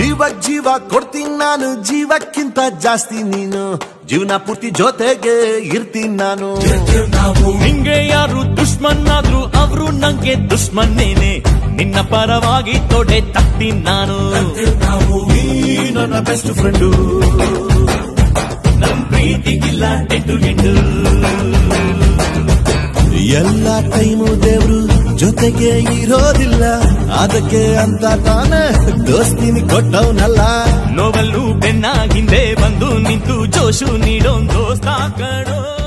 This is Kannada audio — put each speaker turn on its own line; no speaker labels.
ಜೀವ ಕೊಡ್ತೀನಿ ನಾನು ಜೀವಕ್ಕಿಂತ ಜಾಸ್ತಿ ನೀನು ಜೀವನ ಪೂರ್ತಿ ಜೊತೆಗೆ ಇರ್ತೀನಿ ನಾನು
ನಿಂಗೆ ಯಾರು ದುಶ್ಮನ್ ಆದ್ರು ಅವರು ನಂಗೆ ದುಶ್ಮನ್ನೇನೆ ನಿನ್ನ ಪರವಾಗಿ ತೊಡೆ ತಟ್ತೀನಿ ನಾನು
ನನ್ನ ಬೆಸ್ಟ್ ಫ್ರೆಂಡು
ನನ್ ಪ್ರೀತಿಗಿಲ್ಲ ಎಂಟು
ಎಲ್ಲ ಟೈಮು ದೇವ್ರು ಜೊತೆಗೆ ಇರೋದಿಲ್ಲ ಅದಕ್ಕೆ ಅಂತ ತಾನೇ ದೋಸ್ತಿನಿ ಕೊಟ್ಟವನಲ್ಲ
ನೋವಲ್ಲೂ ಬೆನ್ನ ಹಿಂದೆ ಬಂದು ನಿಂತು ಜೋಶು ನೀಡೋ ದೋಸ್ತ ಕಣೋ